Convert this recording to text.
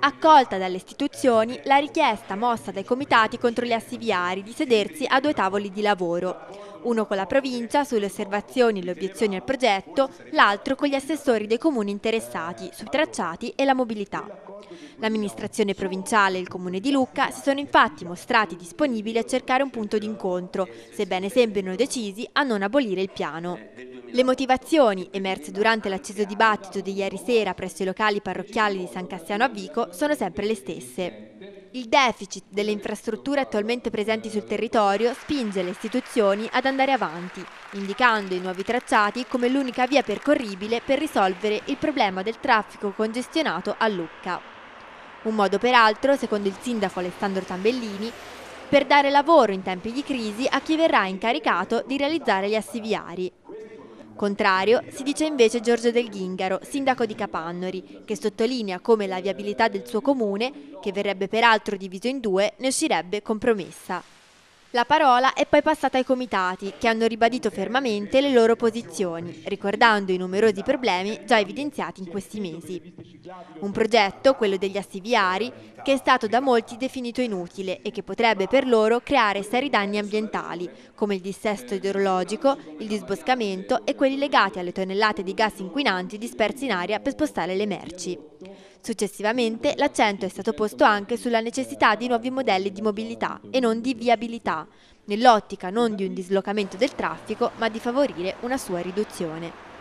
Accolta dalle istituzioni la richiesta mossa dai comitati contro gli assi viari di sedersi a due tavoli di lavoro, uno con la provincia sulle osservazioni e le obiezioni al progetto, l'altro con gli assessori dei comuni interessati sui tracciati e la mobilità. L'amministrazione provinciale e il comune di Lucca si sono infatti mostrati disponibili a cercare un punto d'incontro, sebbene sembrino decisi a non abolire il piano. Le motivazioni, emerse durante l'acceso dibattito di ieri sera presso i locali parrocchiali di San Cassiano a Vico, sono sempre le stesse. Il deficit delle infrastrutture attualmente presenti sul territorio spinge le istituzioni ad andare avanti, indicando i nuovi tracciati come l'unica via percorribile per risolvere il problema del traffico congestionato a Lucca. Un modo peraltro, secondo il sindaco Alessandro Tambellini, per dare lavoro in tempi di crisi a chi verrà incaricato di realizzare gli assi viari. Contrario si dice invece Giorgio Del Ghingaro, sindaco di Capannori, che sottolinea come la viabilità del suo comune, che verrebbe peraltro diviso in due, ne uscirebbe compromessa. La parola è poi passata ai comitati, che hanno ribadito fermamente le loro posizioni, ricordando i numerosi problemi già evidenziati in questi mesi. Un progetto, quello degli assi viari, che è stato da molti definito inutile e che potrebbe per loro creare seri danni ambientali, come il dissesto idrologico, il disboscamento e quelli legati alle tonnellate di gas inquinanti dispersi in aria per spostare le merci. Successivamente l'accento è stato posto anche sulla necessità di nuovi modelli di mobilità e non di viabilità, nell'ottica non di un dislocamento del traffico, ma di favorire una sua riduzione.